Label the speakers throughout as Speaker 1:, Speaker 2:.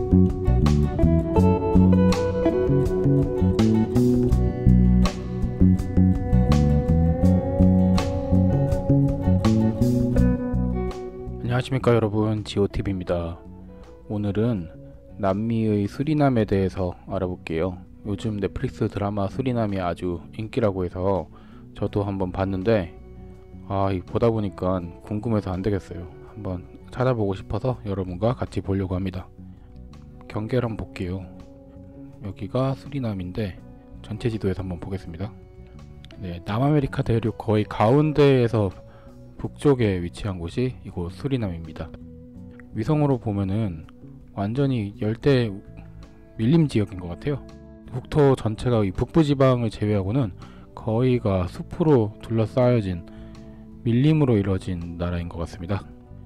Speaker 1: 안녕하십니까 여러분, 지오TV입니다. 오늘은 남미의 수리남에 대해서 알아볼게요. 요즘 넷플릭스 드라마 수리남이 아주 인기라고 해서 저도 한번 봤는데 이거 보다 보니까 궁금해서 안 되겠어요. 한번 찾아보고 싶어서 여러분과 같이 보려고 합니다. 경계를 한번 볼게요. 여기가 수리남인데 전체 지도에서 한번 보겠습니다. 네, 남아메리카 대륙 거의 가운데에서 북쪽에 위치한 곳이 이곳 수리남입니다. 위성으로 보면은 완전히 열대 밀림 지역인 것 같아요. 국토 전체가 이 북부지방을 제외하고는 거의가 숲으로 둘러싸여진 밀림으로 이루어진 나라인 것 같습니다.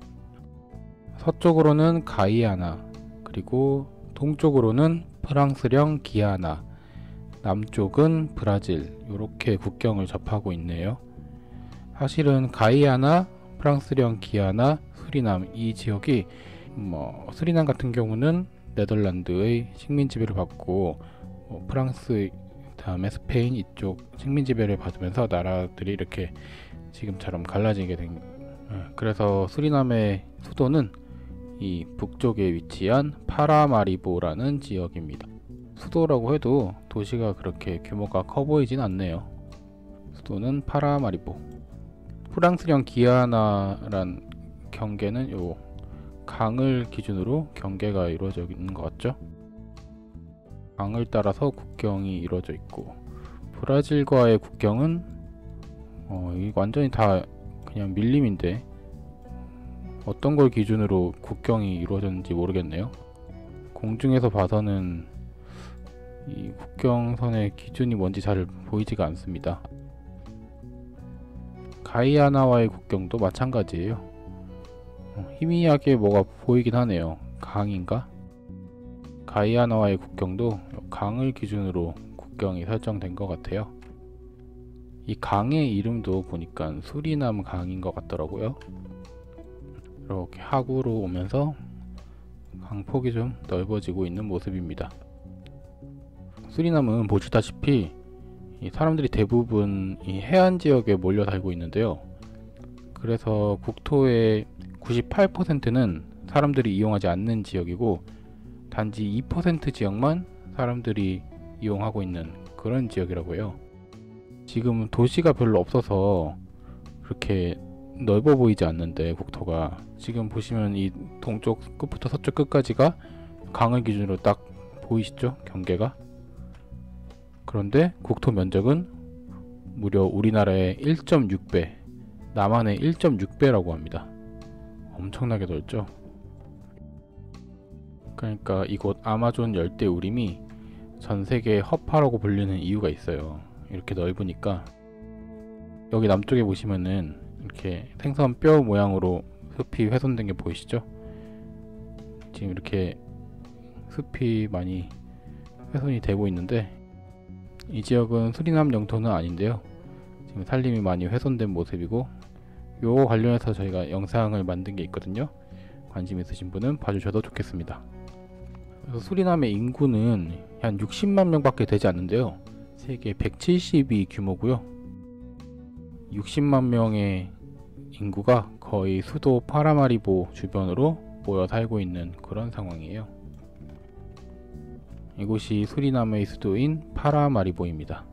Speaker 1: 서쪽으로는 가이아나, 그리고 동쪽으로는 프랑스령 기아나, 남쪽은 브라질, 이렇게 국경을 접하고 있네요. 사실은 가이아나, 프랑스령 기아나, 수리남 이 지역이 수리남 같은 경우는 네덜란드의 식민 지배를 받고 프랑스 다음에 스페인 이쪽 식민 지배를 받으면서 나라들이 이렇게 지금처럼 갈라지게 된 그래서 수리남의 수도는 이 북쪽에 위치한 파라마리보라는 지역입니다. 수도라고 해도 도시가 그렇게 규모가 커 보이진 않네요. 수도는 파라마리보. 프랑스령 기아나란 경계는 요 강을 기준으로 경계가 이루어져 있는 것 같죠? 강을 따라서 국경이 이루어져 있고, 브라질과의 국경은 이 완전히 다 그냥 밀림인데 어떤 걸 기준으로 국경이 이루어졌는지 모르겠네요. 공중에서 봐서는 이 국경선의 기준이 뭔지 잘 보이지가 않습니다. 가이아나와의 국경도 마찬가지예요. 희미하게 뭐가 보이긴 하네요. 강인가? 가이아나와의 국경도 강을 기준으로 국경이 설정된 것 같아요. 이 강의 이름도 보니까 수리남 강인 것 같더라고요. 이렇게 하구로 오면서 강폭이 좀 넓어지고 있는 모습입니다. 수리남은 보시다시피 이 사람들이 대부분 이 해안 지역에 몰려 살고 있는데요. 그래서 국토의 98%는 사람들이 이용하지 않는 지역이고 단지 2% 지역만 사람들이 이용하고 있는 그런 지역이라고 해요. 지금 도시가 별로 없어서 그렇게 넓어 보이지 않는데 국토가 지금 보시면 이 동쪽 끝부터 서쪽 끝까지가 강을 기준으로 딱 보이시죠? 경계가. 그런데 국토 면적은 무려 우리나라의 1.6배, 남한의 1.6배라고 합니다. 엄청나게 넓죠? 그러니까 이곳 아마존 열대우림이 전세계 허파라고 불리는 이유가 있어요. 이렇게 넓으니까. 여기 남쪽에 보시면은 이렇게 생선 뼈 모양으로 숲이 훼손된 게 보이시죠? 지금 이렇게 숲이 많이 훼손이 되고 있는데 이 지역은 수리남 영토는 아닌데요. 지금 산림이 많이 훼손된 모습이고, 요거 관련해서 저희가 영상을 만든 게 있거든요. 관심 있으신 분은 봐주셔도 좋겠습니다. 그래서 수리남의 인구는 한 60만 명밖에 되지 않는데요. 세계 170위 규모고요. 60만 명의 인구가 거의 수도 파라마리보 주변으로 모여 살고 있는 그런 상황이에요. 이곳이 수리남의 수도인 파라마리보입니다.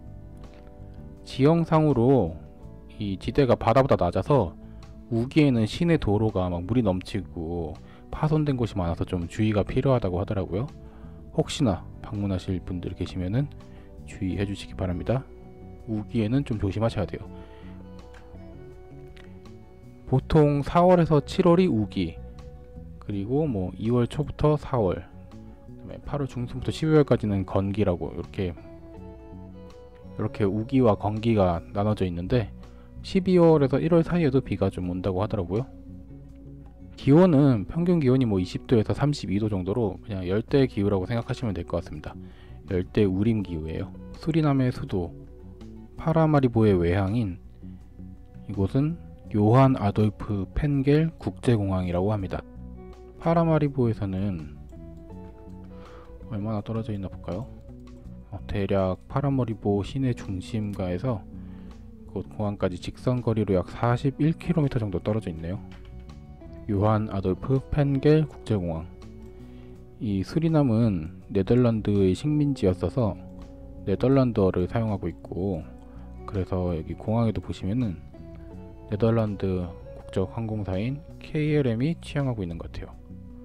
Speaker 1: 지형상으로 이 지대가 바다보다 낮아서 우기에는 시내 도로가 막 물이 넘치고 파손된 곳이 많아서 좀 주의가 필요하다고 하더라고요. 혹시나 방문하실 분들 계시면은 주의해 주시기 바랍니다. 우기에는 좀 조심하셔야 돼요. 보통 4월에서 7월이 우기, 그리고 2월 초부터 4월, 8월 중순부터 12월까지는 건기라고 이렇게 우기와 건기가 나눠져 있는데 12월에서 1월 사이에도 비가 좀 온다고 하더라고요. 기온은 평균 기온이 20도에서 32도 정도로 그냥 열대 기후라고 생각하시면 될 것 같습니다. 열대 우림 기후예요. 수리남의 수도 파라마리보의 외향인 이곳은 요한 아돌프 펜겔 국제공항이라고 합니다. 파라마리보에서는 얼마나 떨어져 있나 볼까요? 대략 파라머리보 시내 중심가에서 곧 공항까지 직선 거리로 약 41km 정도 떨어져 있네요. 요한 아돌프 펜겔 국제공항. 이 수리남은 네덜란드의 식민지였어서 네덜란드어를 사용하고 있고, 그래서 여기 공항에도 보시면은 네덜란드 국적 항공사인 KLM이 취항하고 있는 것 같아요.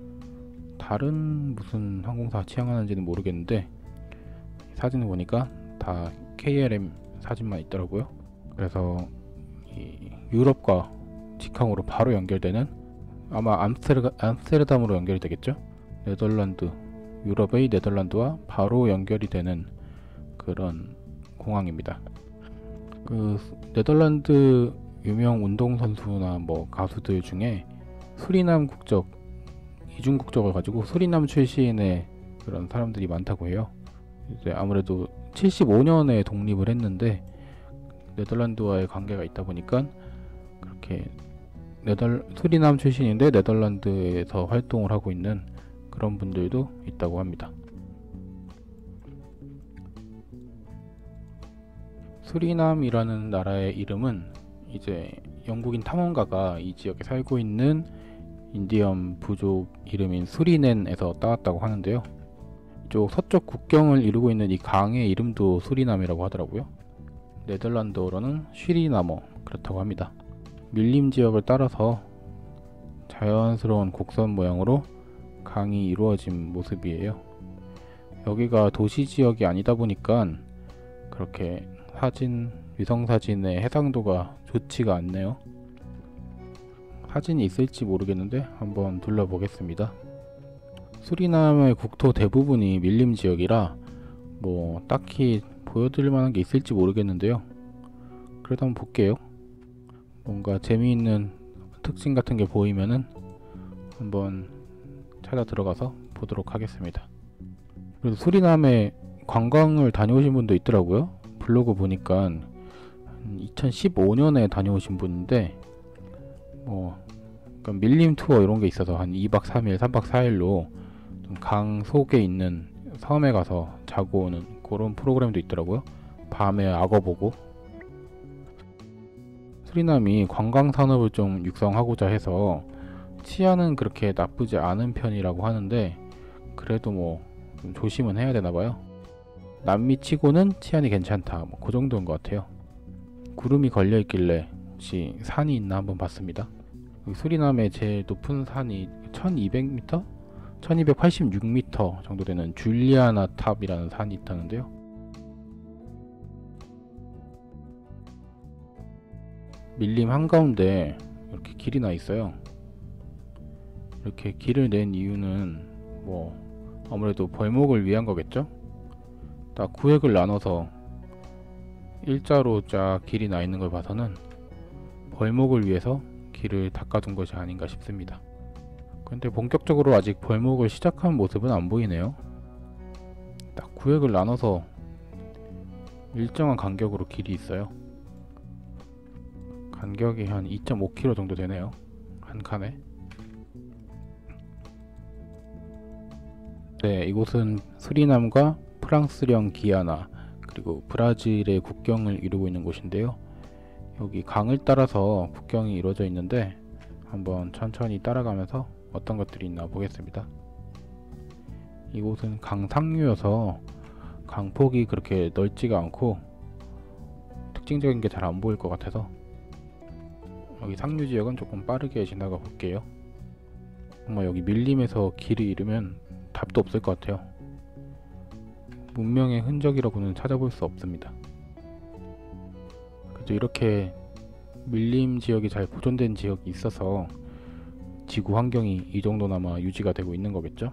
Speaker 1: 다른 무슨 항공사 취항하는지는 모르겠는데 사진을 보니까 다 KLM 사진만 있더라고요. 그래서 이 유럽과 직항으로 바로 연결되는, 아마 암스테르담으로 연결이 되겠죠? 네덜란드, 유럽의 네덜란드와 바로 연결이 되는 그런 공항입니다. 그 네덜란드 유명 운동선수나 뭐 가수들 중에 수리남 국적, 이중 국적을 가지고 수리남 출신의 그런 사람들이 많다고 해요. 이제 아무래도 75년에 독립을 했는데 네덜란드와의 관계가 있다 보니까 그렇게 수리남 출신인데 네덜란드에서 활동을 하고 있는 그런 분들도 있다고 합니다. 수리남이라는 나라의 이름은 이제 영국인 탐험가가 이 지역에 살고 있는 인디언 부족 이름인 수리넨에서 따왔다고 하는데요. 이쪽 서쪽 국경을 이루고 있는 이 강의 이름도 수리남이라고 하더라고요. 네덜란드어로는 쉬리나머, 그렇다고 합니다. 밀림 지역을 따라서 자연스러운 곡선 모양으로 강이 이루어진 모습이에요. 여기가 도시 지역이 아니다 보니까 그렇게 위성사진의 해상도가 좋지가 않네요. 사진이 있을지 모르겠는데 한번 둘러보겠습니다. 수리남의 국토 대부분이 밀림 지역이라 뭐 딱히 보여드릴 만한 게 있을지 모르겠는데요. 그래도 한번 볼게요. 뭔가 재미있는 특징 같은 게 보이면은 한번 찾아 들어가서 보도록 하겠습니다. 그래도 수리남에 관광을 다녀오신 분도 있더라고요. 블로그 보니까 2015년에 다녀오신 분인데 뭐 그러니까 밀림 투어 이런 게 있어서 한 2박 3일, 3박 4일로 강 속에 있는 섬에 가서 자고 오는 그런 프로그램도 있더라고요. 밤에 악어 보고. 수리남이 관광 산업을 좀 육성하고자 해서 치안은 그렇게 나쁘지 않은 편이라고 하는데 그래도 뭐 좀 조심은 해야 되나 봐요. 남미 치고는 치안이 괜찮다, 뭐 그 정도인 것 같아요. 구름이 걸려 있길래 혹시 산이 있나 한번 봤습니다. 수리남의 제일 높은 산이 1200m? 1286m 정도 되는 줄리아나 탑이라는 산이 있다는데요. 밀림 한가운데 이렇게 길이 나 있어요. 이렇게 길을 낸 이유는 뭐 아무래도 벌목을 위한 거겠죠? 딱 구획을 나눠서 일자로 쫙 길이 나 있는 걸 봐서는 벌목을 위해서 길을 닦아둔 것이 아닌가 싶습니다. 근데 본격적으로 아직 벌목을 시작한 모습은 안 보이네요. 딱 구획을 나눠서 일정한 간격으로 길이 있어요. 간격이 한 2.5km 정도 되네요. 한 칸에. 네, 이곳은 수리남과 프랑스령 기아나 그리고 브라질의 국경을 이루고 있는 곳인데요. 여기 강을 따라서 국경이 이루어져 있는데 한번 천천히 따라가면서 어떤 것들이 있나 보겠습니다. 이곳은 강 상류여서 강폭이 그렇게 넓지가 않고 특징적인 게 잘 안 보일 것 같아서 여기 상류 지역은 조금 빠르게 지나가 볼게요. 정말 여기 밀림에서 길을 잃으면 답도 없을 것 같아요. 문명의 흔적이라고는 찾아볼 수 없습니다. 그래도 이렇게 밀림 지역이 잘 보존된 지역이 있어서 지구 환경이 이 정도나마 유지가 되고 있는 거겠죠?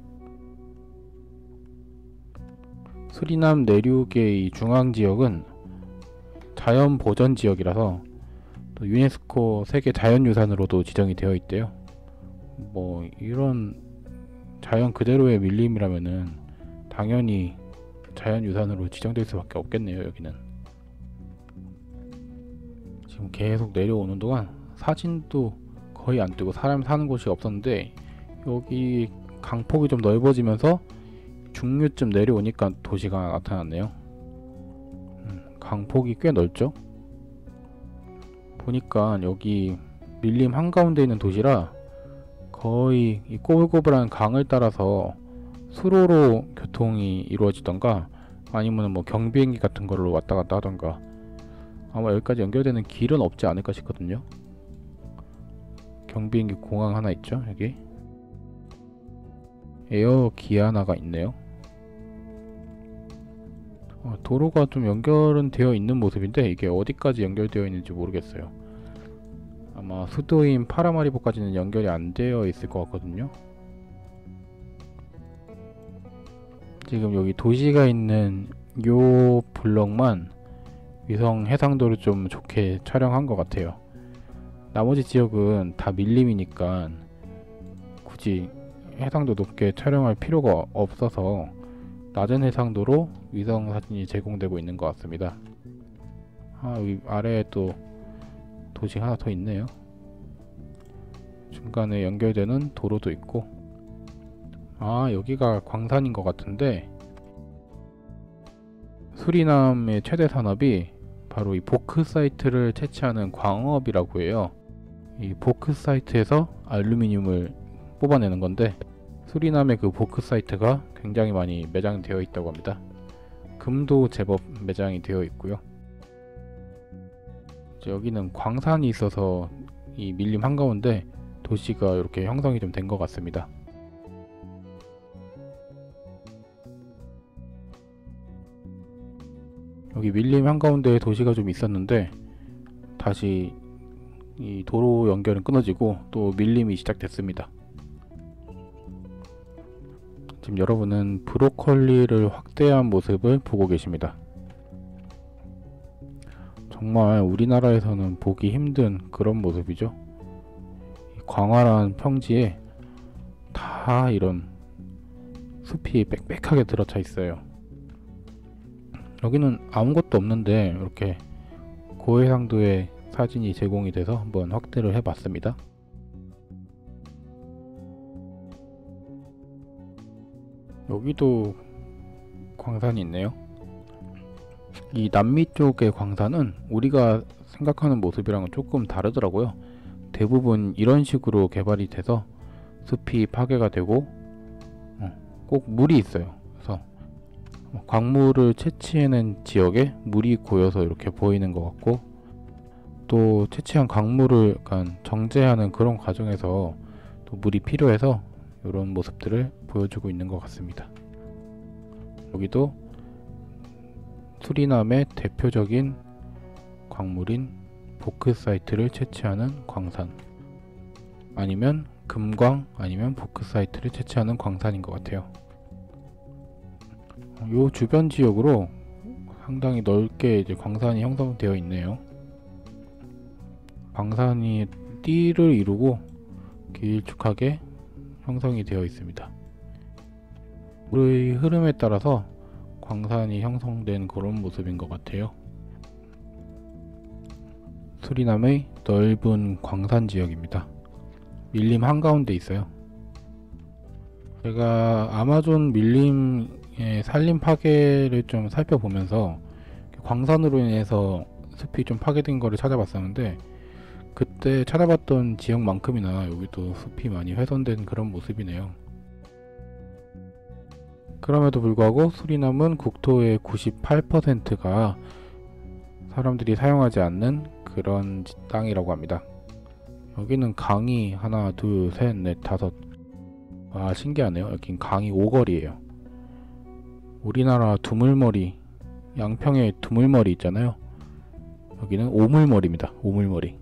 Speaker 1: 수리남 내륙의 이 중앙 지역은 자연 보전 지역이라서 또 유네스코 세계 자연유산으로도 지정이 되어 있대요. 뭐 이런 자연 그대로의 밀림이라면은 당연히 자연유산으로 지정될 수밖에 없겠네요. 여기는 지금 계속 내려오는 동안 사진도 거의 안 뜨고 사람 사는 곳이 없었는데 여기 강폭이 좀 넓어지면서 중류쯤 내려오니까 도시가 나타났네요. 강폭이 꽤 넓죠? 보니까 여기 밀림 한가운데 있는 도시라 거의 이 꼬불꼬불한 강을 따라서 수로로 교통이 이루어지던가 아니면 뭐 경비행기 같은 걸로 왔다 갔다 하던가 아마 여기까지 연결되는 길은 없지 않을까 싶거든요. 경비행기 공항 하나 있죠, 여기. 에어 기아나가 있네요. 도로가 좀 연결은 되어 있는 모습인데 이게 어디까지 연결되어 있는지 모르겠어요. 아마 수도인 파라마리보까지는 연결이 안 되어 있을 것 같거든요. 지금 여기 도시가 있는 요 블럭만 위성 해상도를 좀 좋게 촬영한 것 같아요. 나머지 지역은 다 밀림이니까 굳이 해상도 높게 촬영할 필요가 없어서 낮은 해상도로 위성 사진이 제공되고 있는 것 같습니다. 여기 아래에 또 도시 하나 더 있네요. 중간에 연결되는 도로도 있고. 여기가 광산인 것 같은데 수리남의 최대 산업이 바로 이 보크사이트를 채취하는 광업이라고 해요. 이 보크사이트에서 알루미늄을 뽑아내는 건데 수리남의 그 보크사이트가 굉장히 많이 매장되어 있다고 합니다. 금도 제법 매장이 되어 있고요. 여기는 광산이 있어서 이 밀림 한가운데 도시가 이렇게 형성이 좀 된 것 같습니다. 여기 밀림 한가운데에 도시가 좀 있었는데 다시 이 도로 연결은 끊어지고 또 밀림이 시작됐습니다. 지금 여러분은 브로콜리를 확대한 모습을 보고 계십니다. 정말 우리나라에서는 보기 힘든 그런 모습이죠. 광활한 평지에 다 이런 숲이 빽빽하게 들어차 있어요. 여기는 아무것도 없는데 이렇게 고해상도의 사진이 제공이 돼서 한번 확대를 해봤습니다. 여기도 광산이 있네요. 이 남미 쪽의 광산은 우리가 생각하는 모습이랑은 조금 다르더라고요. 대부분 이런 식으로 개발이 돼서 숲이 파괴가 되고 꼭 물이 있어요. 그래서 광물을 채취해낸 지역에 물이 고여서 이렇게 보이는 것 같고, 또 채취한 광물을 약간 정제하는 그런 과정에서 또 물이 필요해서 이런 모습들을 보여주고 있는 것 같습니다. 여기도 수리남의 대표적인 광물인 보크사이트를 채취하는 광산, 아니면 금광, 아니면 보크사이트를 채취하는 광산인 것 같아요. 요 주변 지역으로 상당히 넓게 이제 광산이 형성되어 있네요. 광산이 띠를 이루고 길쭉하게 형성이 되어 있습니다. 물의 흐름에 따라서 광산이 형성된 그런 모습인 것 같아요. 수리남의 넓은 광산 지역입니다. 밀림 한가운데 있어요. 제가 아마존 밀림의 산림 파괴를 좀 살펴보면서 광산으로 인해서 숲이 좀 파괴된 거를 찾아봤었는데, 그때 찾아봤던 지역만큼이나 여기도 숲이 많이 훼손된 그런 모습이네요. 그럼에도 불구하고 수리남은 국토의 98%가 사람들이 사용하지 않는 그런 땅이라고 합니다. 여기는 강이 하나, 둘, 셋, 넷, 다섯. 신기하네요. 여긴 강이 5거리예요. 우리나라 두물머리, 양평에 두물머리 있잖아요. 여기는 오물머리입니다. 오물머리.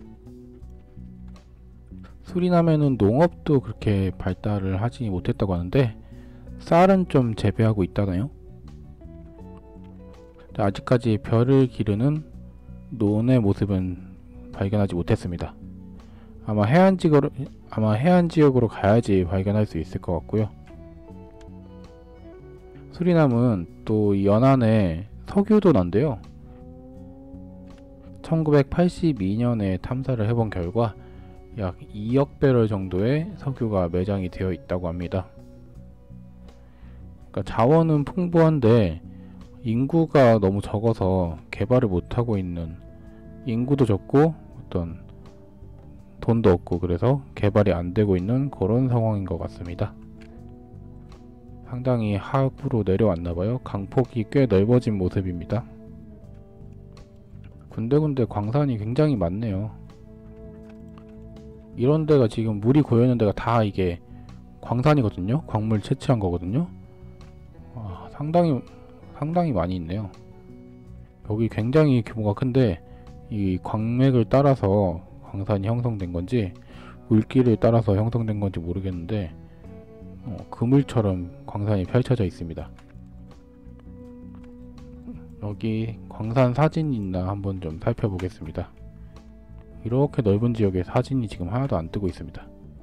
Speaker 1: 수리남에는 농업도 그렇게 발달을 하지 못했다고 하는데 쌀은 좀 재배하고 있다네요. 아직까지 벼를 기르는 논의 모습은 발견하지 못했습니다. 아마 해안 지역으로 가야지 발견할 수 있을 것 같고요. 수리남은 또 연안에 석유도 난대요. 1982년에 탐사를 해본 결과 약 2억 배럴 정도의 석유가 매장이 되어 있다고 합니다. 그러니까 자원은 풍부한데 인구가 너무 적어서 개발을 못하고 있는, 인구도 적고 어떤 돈도 없고 그래서 개발이 안 되고 있는 그런 상황인 것 같습니다. 상당히 하구로 내려왔나봐요. 강폭이 꽤 넓어진 모습입니다. 군데군데 광산이 굉장히 많네요. 이런 데가 지금 물이 고여있는 데가 다 이게 광산이거든요. 광물 채취한 거거든요. 상당히 많이 있네요. 여기 굉장히 규모가 큰데 이 광맥을 따라서 광산이 형성된 건지 물길을 따라서 형성된 건지 모르겠는데 그물처럼 광산이 펼쳐져 있습니다. 여기 광산 사진이 있나 한번 좀 살펴보겠습니다. 이렇게 넓은 지역에 사진이 지금 하나도 안 뜨고 있습니다.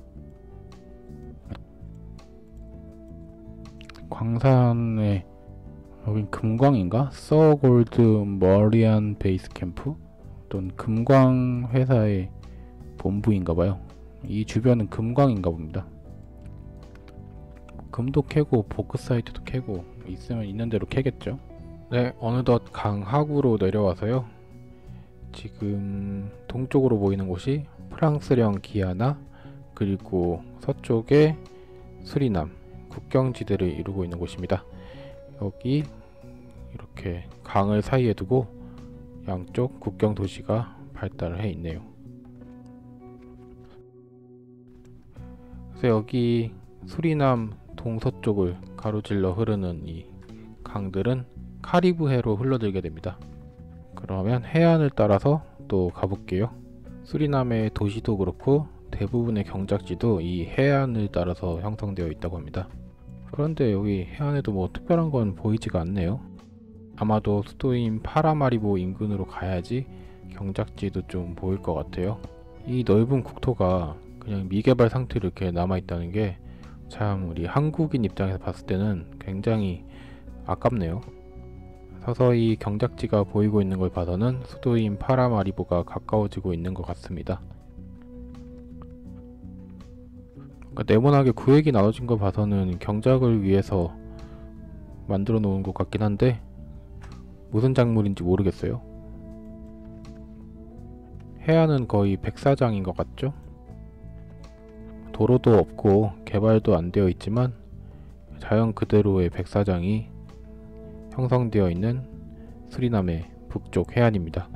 Speaker 1: 광산에 여긴 금광인가? 서골드 머리안 베이스 캠프? 어떤 금광 회사의 본부인가봐요. 이 주변은 금광인가 봅니다. 금도 캐고 보크사이트도 캐고 있으면 있는 대로 캐겠죠. 네, 어느덧 강 하구로 내려와서요. 지금 동쪽으로 보이는 곳이 프랑스령 기아나, 그리고 서쪽에 수리남, 국경지대를 이루고 있는 곳입니다. 여기 이렇게 강을 사이에 두고 양쪽 국경 도시가 발달을 해 있네요. 그래서 여기 수리남 동서쪽을 가로질러 흐르는 이 강들은 카리브해로 흘러들게 됩니다. 그러면 해안을 따라서 또 가볼게요. 수리남의 도시도 그렇고 대부분의 경작지도 이 해안을 따라서 형성되어 있다고 합니다. 그런데 여기 해안에도 뭐 특별한 건 보이지가 않네요. 아마도 수도인 파라마리보 인근으로 가야지 경작지도 좀 보일 것 같아요. 이 넓은 국토가 그냥 미개발 상태로 이렇게 남아있다는 게 참 우리 한국인 입장에서 봤을 때는 굉장히 아깝네요. 서서히 경작지가 보이고 있는 걸 봐서는 수도인 파라마리보가 가까워지고 있는 것 같습니다. 그러니까 네모나게 구획이 나눠진 걸 봐서는 경작을 위해서 만들어 놓은 것 같긴 한데 무슨 작물인지 모르겠어요. 해안은 거의 백사장인 것 같죠? 도로도 없고 개발도 안 되어 있지만 자연 그대로의 백사장이 형성되어 있는 수리남의 북쪽 해안입니다.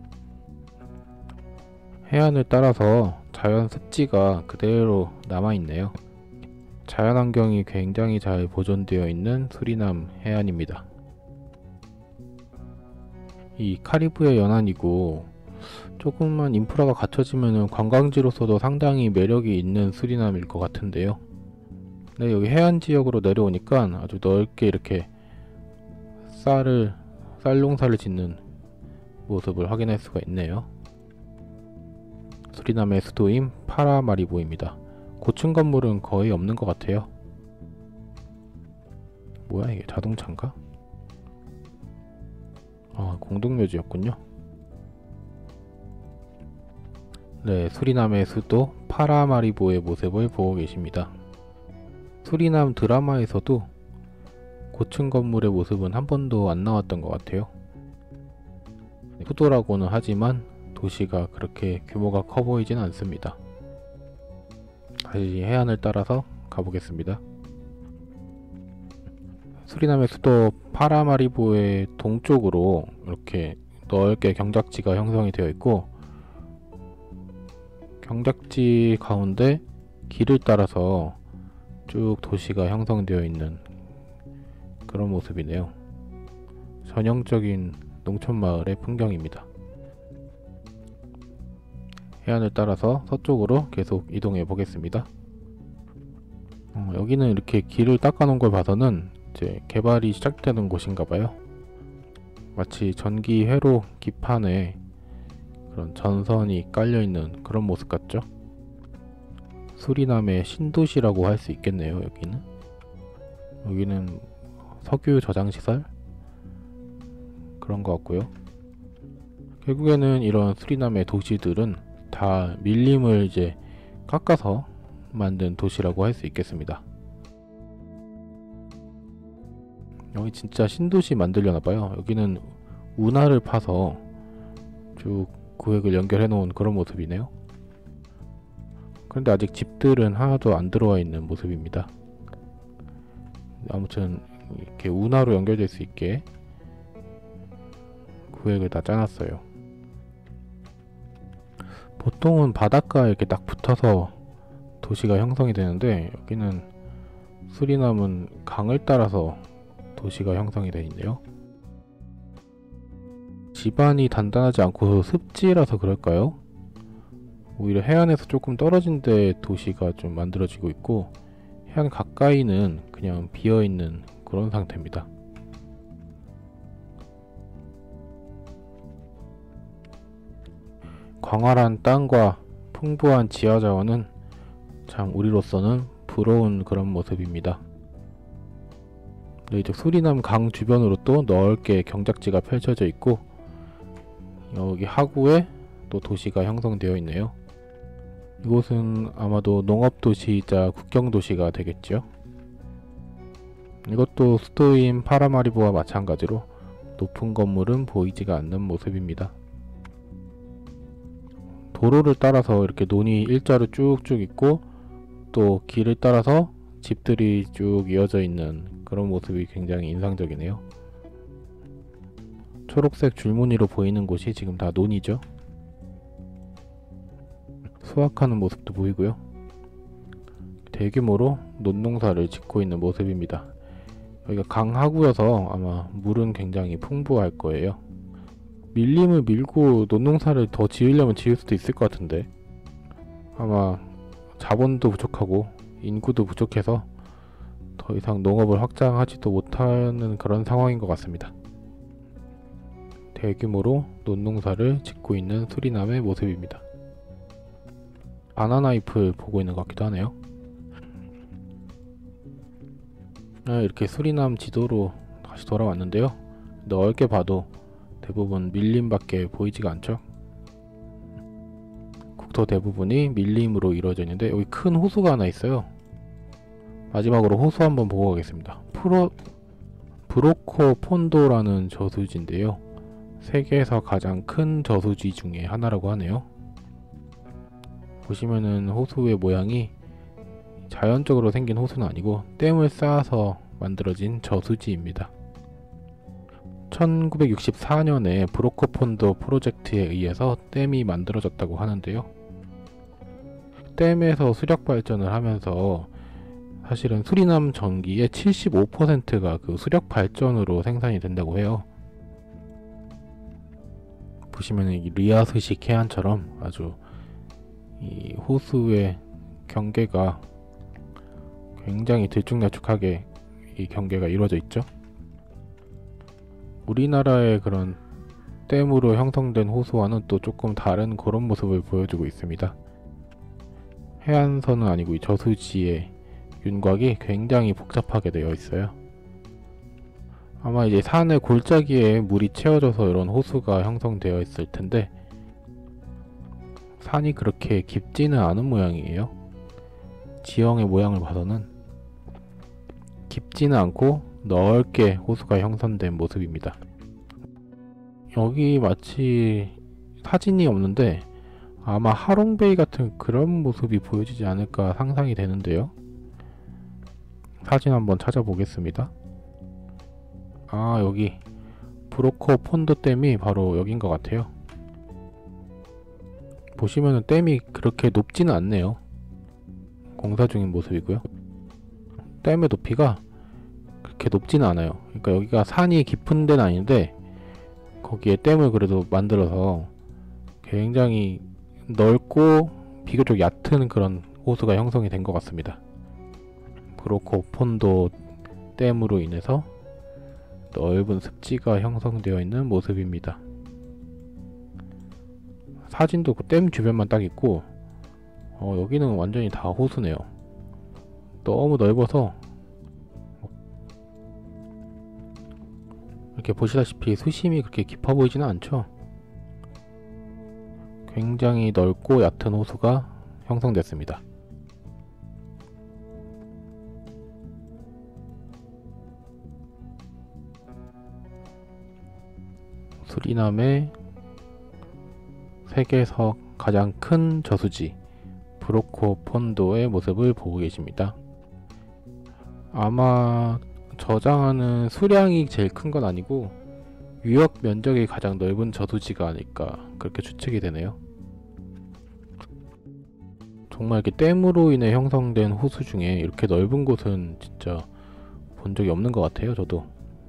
Speaker 1: 해안을 따라서 자연 습지가 그대로 남아있네요. 자연환경이 굉장히 잘 보존되어 있는 수리남 해안입니다. 이 카리브해 연안이고 조금만 인프라가 갖춰지면 관광지로서도 상당히 매력이 있는 수리남일 것 같은데요. 네, 여기 해안 지역으로 내려오니까 아주 넓게 이렇게 쌀 농사를 짓는 모습을 확인할 수가 있네요. 수리남의 수도인 파라마리보입니다. 고층 건물은 거의 없는 것 같아요. 뭐야 이게, 자동차인가? 공동묘지였군요. 네, 수리남의 수도 파라마리보의 모습을 보고 계십니다. 수리남 드라마에서도 고층 건물의 모습은 한 번도 안 나왔던 것 같아요. 수도라고는 하지만 도시가 그렇게 규모가 커 보이진 않습니다. 다시 해안을 따라서 가보겠습니다. 수리남의 수도 파라마리보의 동쪽으로 이렇게 넓게 경작지가 형성이 되어 있고, 경작지 가운데 길을 따라서 쭉 도시가 형성되어 있는 그런 모습이네요. 전형적인 농촌마을의 풍경입니다. 해안을 따라서 서쪽으로 계속 이동해 보겠습니다. 여기는 이렇게 길을 닦아 놓은 걸 봐서는 이제 개발이 시작되는 곳인가봐요. 마치 전기 회로 기판에 그런 전선이 깔려있는 그런 모습 같죠? 수리남의 신도시라고 할 수 있겠네요. 여기는 석유 저장시설? 그런 것 같고요. 결국에는 이런 수리남의 도시들은 다 밀림을 이제 깎아서 만든 도시라고 할 수 있겠습니다. 여기 진짜 신도시 만들려나봐요. 여기는 운하를 파서 쭉 구획을 연결해 놓은 그런 모습이네요. 그런데 아직 집들은 하나도 안 들어와 있는 모습입니다. 아무튼 이렇게 운하로 연결될 수 있게 구획을 다 짜놨어요. 보통은 바닷가에 이렇게 딱 붙어서 도시가 형성이 되는데, 여기는 수리남은 강을 따라서 도시가 형성이 되어 있네요. 지반이 단단하지 않고 습지라서 그럴까요? 오히려 해안에서 조금 떨어진 데 도시가 좀 만들어지고 있고, 해안 가까이는 그냥 비어있는 그런 상태입니다. 광활한 땅과 풍부한 지하자원은 참 우리로서는 부러운 그런 모습입니다. 이제 수리남 강 주변으로 또 넓게 경작지가 펼쳐져 있고, 여기 하구에 또 도시가 형성되어 있네요. 이곳은 아마도 농업도시이자 국경도시가 되겠죠. 이것도 수도인 파라마리보와 마찬가지로 높은 건물은 보이지가 않는 모습입니다. 도로를 따라서 이렇게 논이 일자로 쭉쭉 있고, 또 길을 따라서 집들이 쭉 이어져 있는 그런 모습이 굉장히 인상적이네요. 초록색 줄무늬로 보이는 곳이 지금 다 논이죠. 수확하는 모습도 보이고요. 대규모로 논농사를 짓고 있는 모습입니다. 여기가 강하구여서 아마 물은 굉장히 풍부할 거예요. 밀림을 밀고 논농사를 더 지으려면 지을 수도 있을 것 같은데, 아마 자본도 부족하고 인구도 부족해서 더 이상 농업을 확장하지도 못하는 그런 상황인 것 같습니다. 대규모로 논농사를 짓고 있는 수리남의 모습입니다. 바나나 잎을 보고 있는 것 같기도 하네요. 이렇게 수리남 지도로 다시 돌아왔는데요. 넓게 봐도 대부분 밀림밖에 보이지가 않죠. 국토 대부분이 밀림으로 이루어져 있는데, 여기 큰 호수가 하나 있어요. 마지막으로 호수 한번 보고 가겠습니다. 브로코 폰도라는 저수지인데요. 세계에서 가장 큰 저수지 중에 하나라고 하네요. 보시면은 호수의 모양이 자연적으로 생긴 호수는 아니고 댐을 쌓아서 만들어진 저수지입니다. 1964년에 브로코폰도 프로젝트에 의해서 댐이 만들어졌다고 하는데요. 댐에서 수력 발전을 하면서 사실은 수리남 전기의 75%가 그 수력 발전으로 생산이 된다고 해요. 보시면 이 리아스식 해안처럼 아주 이 호수의 경계가 굉장히 들쭉날쭉하게 이 경계가 이루어져 있죠. 우리나라의 그런 댐으로 형성된 호수와는 또 조금 다른 그런 모습을 보여주고 있습니다. 해안선은 아니고 이 저수지의 윤곽이 굉장히 복잡하게 되어 있어요. 아마 이제 산의 골짜기에 물이 채워져서 이런 호수가 형성되어 있을 텐데, 산이 그렇게 깊지는 않은 모양이에요. 지형의 모양을 봐서는 깊지는 않고 넓게 호수가 형성된 모습입니다. 여기 마치 사진이 없는데 아마 하롱베이 같은 그런 모습이 보여지지 않을까 상상이 되는데요. 사진 한번 찾아보겠습니다. 여기 브로코 폰도 댐이 바로 여긴 것 같아요. 보시면은 댐이 그렇게 높지는 않네요. 공사 중인 모습이고요. 댐의 높이가 그렇게 높지는 않아요. 그러니까 여기가 산이 깊은 데는 아닌데 거기에 댐을 그래도 만들어서 굉장히 넓고 비교적 얕은 그런 호수가 형성이 된 것 같습니다. 브로코 폰도 댐으로 인해서 넓은 습지가 형성되어 있는 모습입니다. 사진도 그 댐 주변만 딱 있고, 여기는 완전히 다 호수네요. 너무 넓어서 이렇게 보시다시피 수심이 그렇게 깊어 보이지는 않죠. 굉장히 넓고 얕은 호수가 형성됐습니다. 수리남의 세계에서 가장 큰 저수지 브로코폰도의 모습을 보고 계십니다. 아마 저장하는 수량이 제일 큰 건 아니고 유역 면적이 가장 넓은 저수지가 아닐까 그렇게 추측이 되네요. 정말 이렇게 댐으로 인해 형성된 호수 중에 이렇게 넓은 곳은 진짜 본 적이 없는 것 같아요. 저도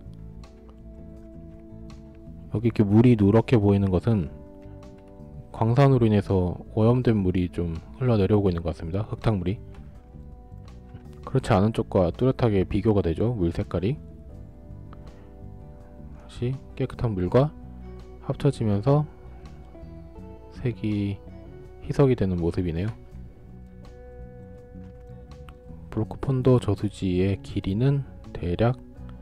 Speaker 1: 여기 이렇게 물이 누렇게 보이는 것은 광산으로 인해서 오염된 물이 좀 흘러내려오고 있는 것 같습니다. 흙탕물이. 그렇지 않은 쪽과 뚜렷하게 비교가 되죠. 물 색깔이 다시 깨끗한 물과 합쳐지면서 색이 희석이 되는 모습이네요. 브로코폰도 저수지의 길이는 대략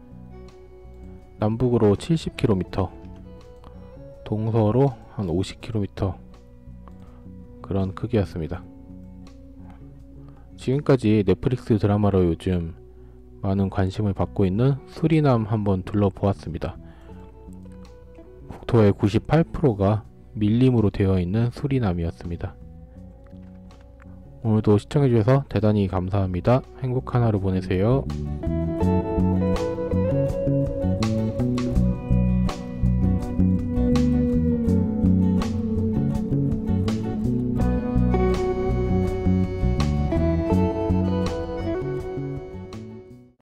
Speaker 1: 남북으로 70km, 동서로 한 50km 그런 크기였습니다. 지금까지 넷플릭스 드라마로 요즘 많은 관심을 받고 있는 수리남 한번 둘러보았습니다. 국토의 98%가 밀림으로 되어 있는 수리남이었습니다. 오늘도 시청해주셔서 대단히 감사합니다. 행복한 하루 보내세요.